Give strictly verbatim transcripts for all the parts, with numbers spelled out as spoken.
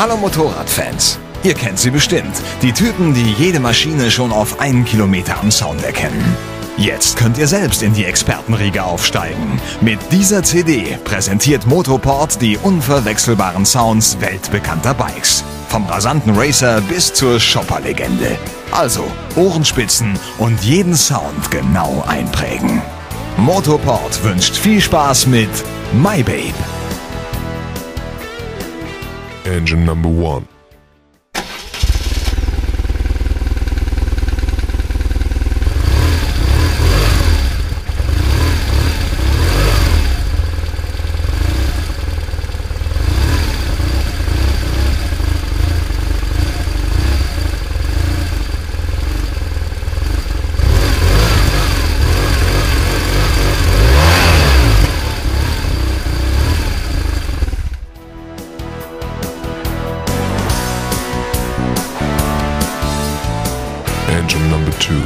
Hallo Motorradfans. Ihr kennt sie bestimmt. Die Typen, die jede Maschine schon auf einen Kilometer am Sound erkennen. Jetzt könnt ihr selbst in die Expertenriege aufsteigen. Mit dieser C D präsentiert Motoport die unverwechselbaren Sounds weltbekannter Bikes. Vom rasanten Racer bis zur Shopper-Legende. Also Ohrenspitzen und jeden Sound genau einprägen. Motoport wünscht viel Spaß mit My Babe. Engine number one. Engine number two.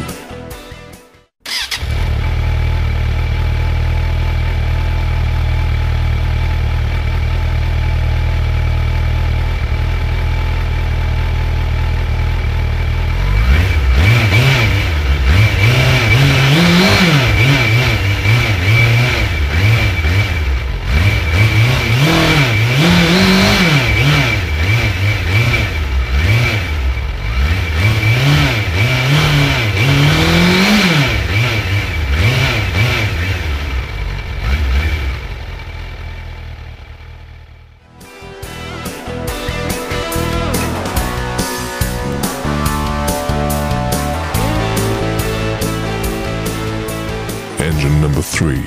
Engine number three.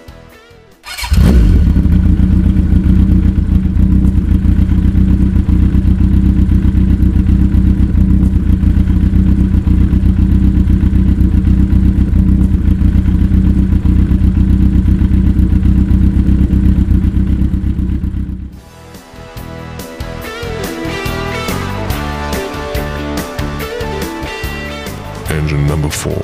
Engine number four.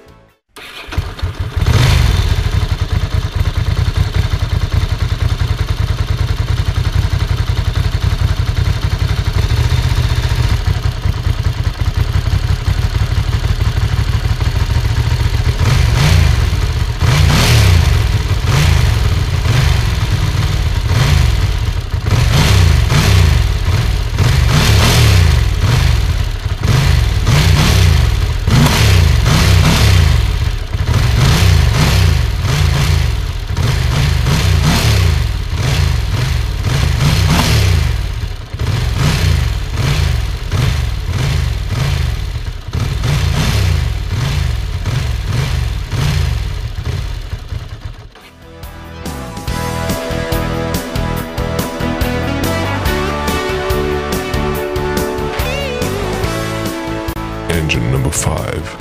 Engine number five.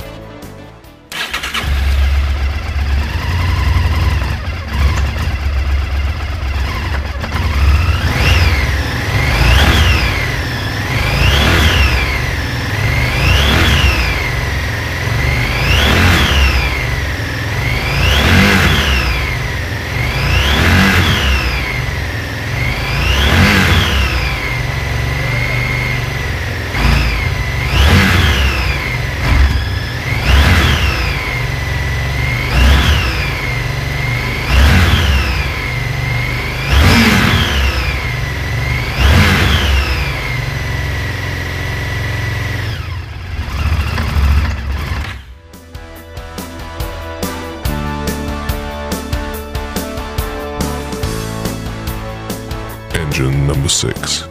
Engine number six.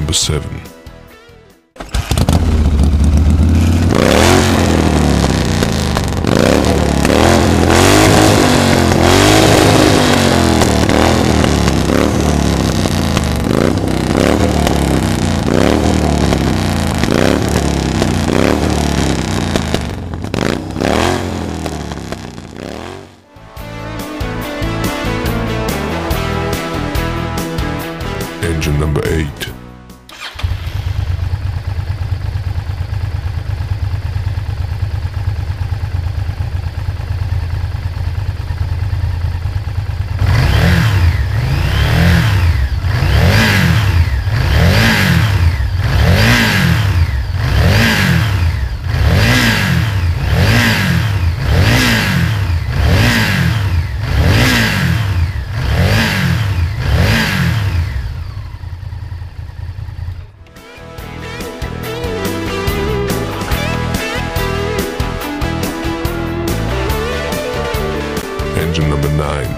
number seven. Engine number eight. Engine number nine.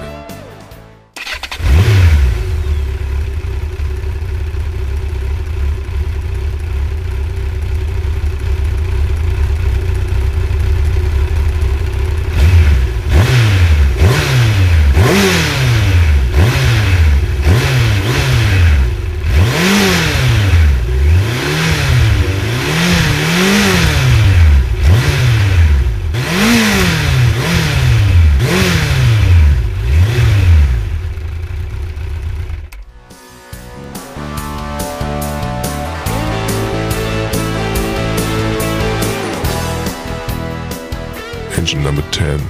Engine number ten.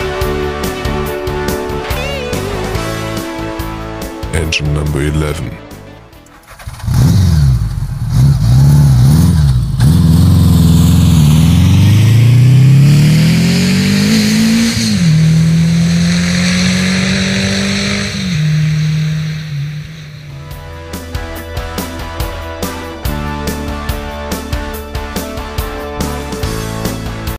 Engine number eleven.